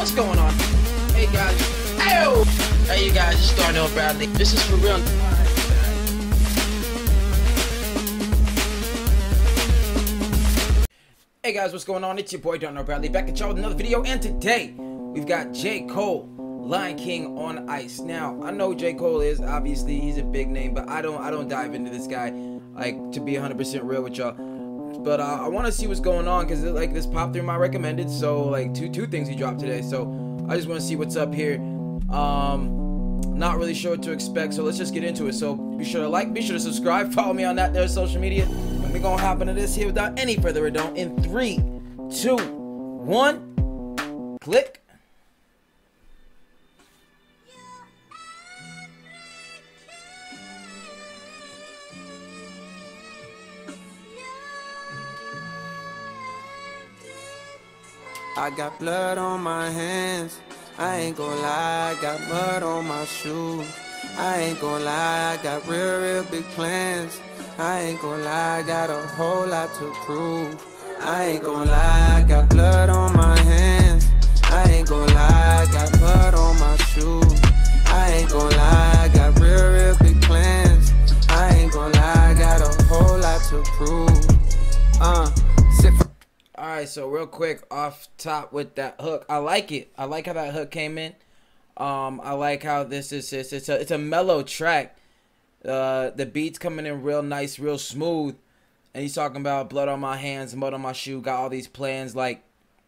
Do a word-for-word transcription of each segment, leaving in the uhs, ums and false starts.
what's going on? Hey guys, Ayo! Hey you guys, it's Darnell Bradley. This is for real. Hey guys, what's going on? It's your boy Darnell Bradley back at y'all with another video, and today we've got J. Cole, Lion King on Ice. Now, I know J. Cole is obviously he's a big name, but I don't I don't dive into this guy, like, to be one hundred percent real with y'all. But uh, I want to see what's going on because like this popped through my recommended. So like two two things he dropped today. So I just want to see what's up here. Um, not really sure what to expect. So let's just get into it. So be sure to like, be sure to subscribe, follow me on that there social media, and we're gonna hop into this here without any further ado. In three, two, one, click. I got blood on my hands, I ain't gon' lie, I got mud on my shoes. I ain't gon' lie, I got real, real big plans. I ain't gon' lie, I got a whole lot to prove. I ain't gon' lie, I got blood on my hands. I ain't gon' lie, I got mud on my shoes. I ain't gon' lie, I got real, real big plans. I ain't gon' lie, I got a whole lot to prove. Uh, sit for Alright, so real quick off top with that hook. I like it. I like how that hook came in. Um, I like how this is it's, it's a it's a mellow track. Uh the beat's coming in real nice, real smooth. And he's talking about blood on my hands, mud on my shoe, got all these plans, like,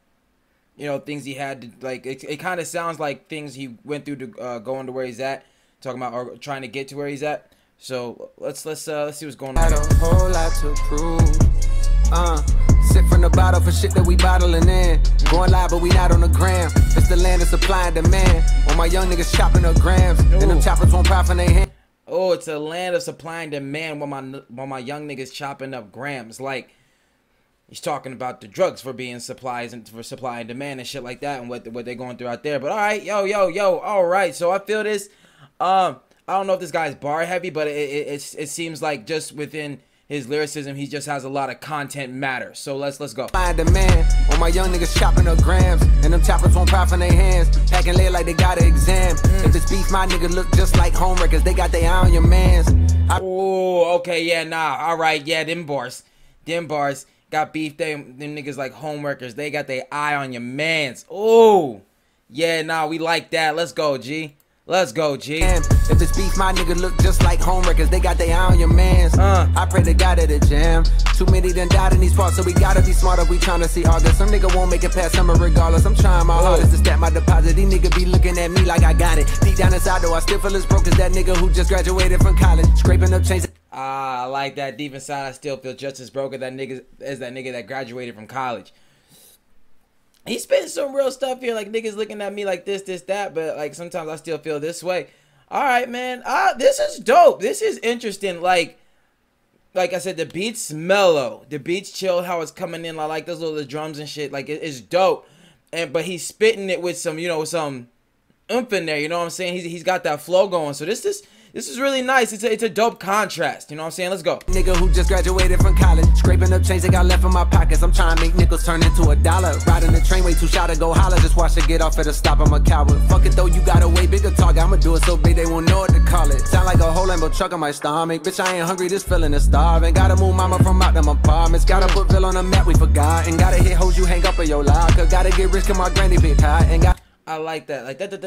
you know, things he had to, like, it, it kind of sounds like things he went through to uh, going to where he's at, talking about or trying to get to where he's at. So let's let's uh let's see what's going on. Got a whole lot to prove. Uh, sip from the bottle for shit that we bottling in. Going live, but we not on the gram. It's the land of supply and demand. When my young niggas chopping up grams, and them choppers won't profit in their hand. Oh, it's a land of supply and demand. When my when my young niggas chopping up grams, like he's talking about the drugs for being supplies and for supply and demand and shit like that, and what what they're going through out there. But all right, yo, yo, yo, all right. So I feel this. Um, I don't know if this guy's bar heavy, but it it it, it seems like just within his lyricism, he just has a lot of content matter. So let's let's go. Find the man when my young niggas chopping up grams, and them choppers won't profit in their hands. Packing lead like they got an exam. Mm. If it's beef, my nigga look just like homewreckers. They got their eye on your mans. Oh, okay, yeah, nah, all right, yeah, them bars, them bars got beef. They them niggas like homeworkers. They got their eye on your mans. Oh, yeah, nah, we like that. Let's go, G. Let's go, G. If it's beef, my nigga look just like homewreckers. They got their eye on your mans. Uh. I pray to God at the jam. Too many done died in these parts, so we gotta be smarter. We tryna see August. Some nigga won't make it past summer regardless. I'm trying my hardest to stack my deposit. These niggas be looking at me like I got it. Deep down inside though, I still feel as broke as that nigga who just graduated from college. Scraping up chains. Ah, I like that. Deep inside, I still feel just as broke as that nigga as that nigga that graduated from college. He's spitting some real stuff here, like niggas looking at me like this, this, that, but like sometimes I still feel this way. All right, man. Ah, this is dope. This is interesting. Like, like I said, the beat's mellow. The beat's chill. How it's coming in. I like those little drums and shit. Like it, it's dope. And but he's spitting it with some, you know, some oomph in there. You know what I'm saying? He's he's got that flow going. So this is this is really nice. It's a it's a dope contrast. You know what I'm saying? Let's go. Nigga who just graduated from college, scraping up change that got left in my pockets. I'm trying to make nickels turn into a dollar. Riding the train way too shy to go holler. Just watch it get off at a stop. I'm a coward. Fuck it though, you got a way bigger target. I'ma do it so big they won't know what to call it. Sound like a whole Lambo truck on my stomach. Bitch, I ain't hungry. This feeling is starving. Gotta move mama from out them apartments. Gotta put Bill on the map. We forgot. And gotta hit hoes you hang up in your locker. Gotta get rich 'cause my granny big high. And got I like that, like that,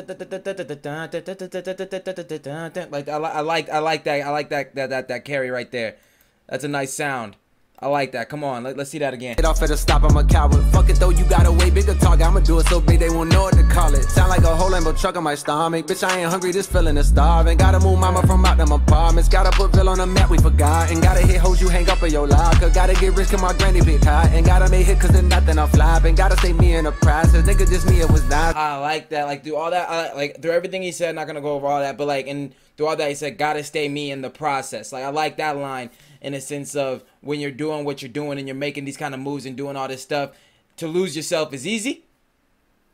like I like, I like, I like that, I like that, that, that, that carry right there. That's a nice sound. I like that. Come on, let, let's see that again. Get off at a stop, I'm a coward. Fuck it though, you got a way bigger target. I'ma do it so big they won't know what to call it. Sound like a whole Lambo truck on my stomach. Bitch, I ain't hungry, this feeling is starving. Gotta move mama from out them apartments. Gotta put Bill on the map, we forgot. And gotta hit hoes you hang up in your locker. Gotta get rich 'cause my granny big high. And gotta make hit 'cause there's nothing I'm flopping. Gotta stay me in the process. Nigga, just me, it was not. I like that. Like through all that, I, like through everything he said, not gonna go over all that, but like and through all that he said, gotta stay me in the process. Like I like that line. In a sense of when you're doing what you're doing and you're making these kind of moves and doing all this stuff, to lose yourself is easy.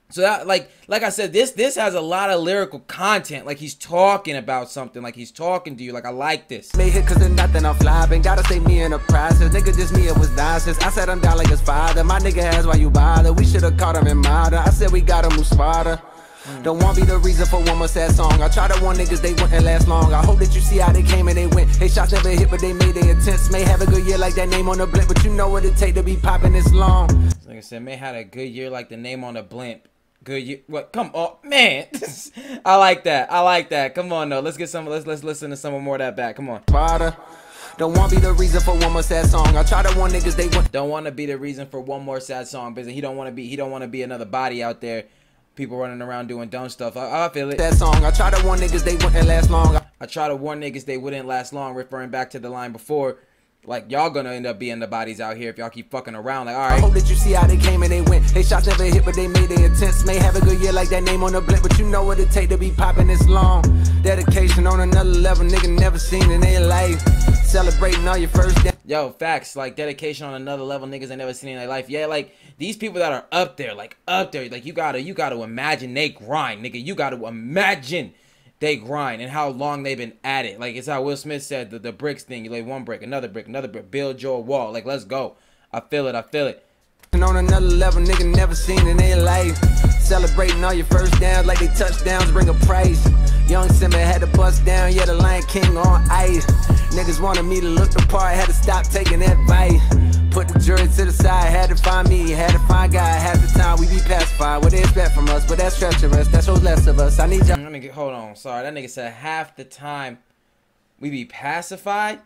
So that, like, like I said, this this has a lot of lyrical content. Like he's talking about something. Like he's talking to you. Like I like this. Made hit cause there's nothing I'm flopping. Gotta stay me in the process. Nigga just me, it was nonsense. I said I'm down like his father. My nigga has why you bother. We should've caught him in modern. I said we gotta move smarter. Mm. Don't want be the reason for one more sad song. I tried to warn niggas they wouldn't last long. I hope that you see how they came and they went. They shots never hit but they made their attempts. May have a good year like that name on the blimp, but you know what it take to be popping this long. Like I said, may had a good year like the name on the blimp. Good year. What? Come on, man. I like that. I like that. Come on, though. Let's get some. Let's let's listen to some more of that back. Come on. Don't want to be the reason for one more sad song. I try to warn niggas they want. Don't want to be the reason for one more sad song, because he don't want to be. He don't want to be another body out there. People running around doing dumb stuff. I, I feel it. That song. I try to warn niggas they wouldn't last long. I, I try to warn niggas they wouldn't last long, referring back to the line before. Like, y'all gonna end up being the bodies out here if y'all keep fucking around. Like, alright. I hope that you see how they came and they went. They shots never hit, but they made their attempts. May have a good year like that name on the blimp, but you know what it take to be popping this long. Dedication on another level, nigga never seen in their life. Celebrating all your first day. Yo, facts. Like, dedication on another level, niggas ain't never seen in their life. Yeah, like, these people that are up there, like, up there, like, you gotta, you gotta imagine they grind, nigga. You gotta imagine they grind and how long they've been at it. Like, it's how Will Smith said, the, the bricks thing. You lay one brick, another brick, another brick, build your wall. Like, let's go. I feel it. I feel it. And on another level, nigga never seen in their life. Celebrating all your first downs like they touchdowns bring a price. Young Simba had to bust down, yeah, the Lion King on ice. Niggas wanted me to look the part, had to stop taking advice. Put the jury to the side, had to find me, had to find God. Half the time we be pacified, what they expect from us, but that's treacherous, that shows less of us. I need y'all. Let me get, hold on, sorry, that nigga said half the time we be pacified.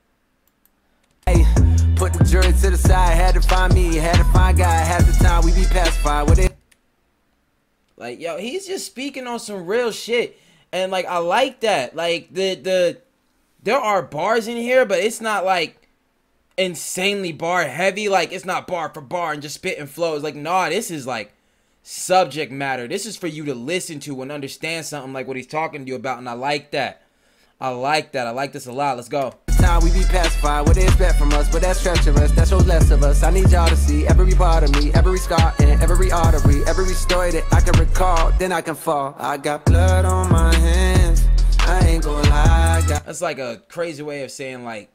Hey, put the jury to the side, had to find me, had to find God. Half the time we be pacified, what they. Like, yo, he's just speaking on some real shit, and like I like that. Like the the there are bars in here, but it's not like insanely bar heavy. Like, it's not bar for bar and just spit and flows. Like, nah, this is like subject matter. This is for you to listen to and understand something like what he's talking to you about, and I like that. I like that. I like this a lot. Let's go. Time we be pacified, what they expect from us, but that's treacherous, that shows less of us. I need y'all to see every part of me, every scar and every artery, every story that I can recall, then I can fall. I got blood on my hands, I ain't gonna lie. I got That's like a crazy way of saying, like,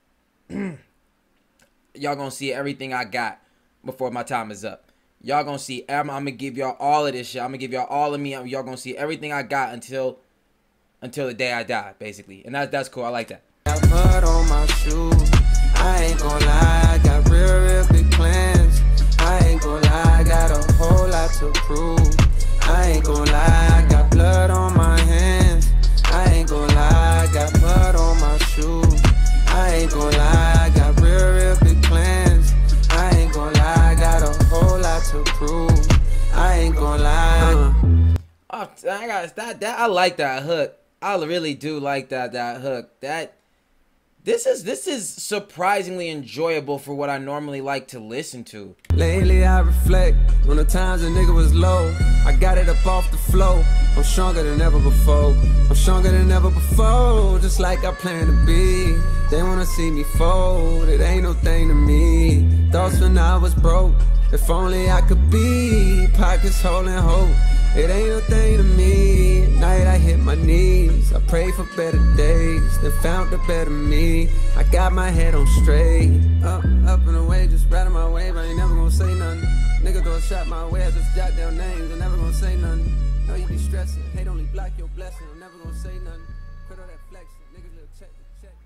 y'all gonna see everything I got before my time is up. Y'all gonna see, I'm, I'm gonna give y'all all of this shit. I'm gonna give y'all all of me. Y'all gonna see everything I got until until the day I die, basically. And that, that's cool. I like that. Got mud on my shoes, I ain't gonna lie. I got real, real big plans. I ain't gonna lie, I got a whole lot to prove. I ain't gonna lie, I got blood on my hands. I ain't gonna lie, I got mud on my shoes. I ain't gonna lie, I got real, real big plans. I ain't gonna lie, I got a whole lot to prove. I ain't gonna lie. Oh, I got that. That I like that hook. I really do like that. That hook. That. This is this is surprisingly enjoyable for what I normally like to listen to. Lately I reflect on the times a nigga was low. I got it up off the flow. I'm stronger than ever before. I'm stronger than ever before. Just like I plan to be. They wanna see me fold. It ain't no thing to me. Thoughts when I was broke. If only I could be. Pockets holding hope. It ain't no thing to me. Night I hit my knees. I pray for better days. Then found the better me. I got my head on straight. Up, up and away, just riding my wave. I ain't never gonna say nothing. Nigga throw a shot my way. I just jot down names. I'm never gonna say nothing. Know you be stressing. Hate only block your blessing. I'm never gonna say nothing. Quit all that flexing. Niggas little check to check.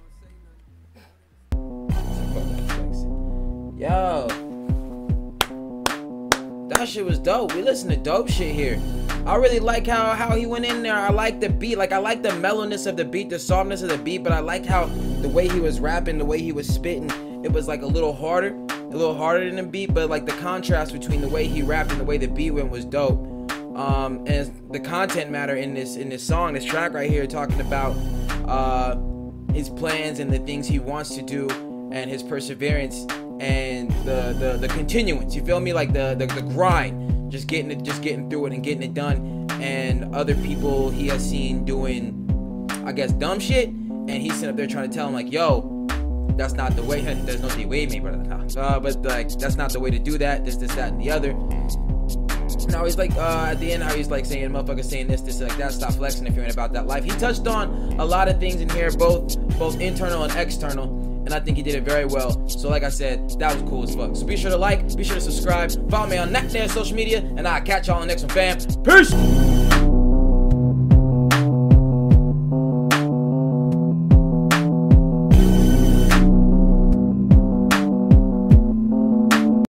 Never gonna say nothing. Yo. That shit was dope. We listen to dope shit here. I really like how how he went in there. I like the beat. Like, I like the mellowness of the beat, the softness of the beat, but I like how the way he was rapping, the way he was spitting, it was like a little harder, a little harder than the beat, but like the contrast between the way he rapped and the way the beat went was dope. Um, and the content matter in this in this song, this track right here, talking about uh, his plans and the things he wants to do and his perseverance and the, the the continuance, you feel me? Like the, the the grind, just getting it, just getting through it and getting it done. And other people he has seen doing, I guess, dumb shit, and he's sitting up there trying to tell him like, yo, that's not the way. There's no way, me, brother. Uh, but like, that's not the way to do that. This, this, that, and the other. Now he's like, uh, at the end, how he's like saying, motherfucker saying this, this, like that, stop flexing if you ain't about that life. He touched on a lot of things in here, both both internal and external, and I think he did it very well. So like I said, that was cool as fuck. So be sure to like, be sure to subscribe, follow me on that there social media, and I'll catch y'all on the next one, fam. Peace!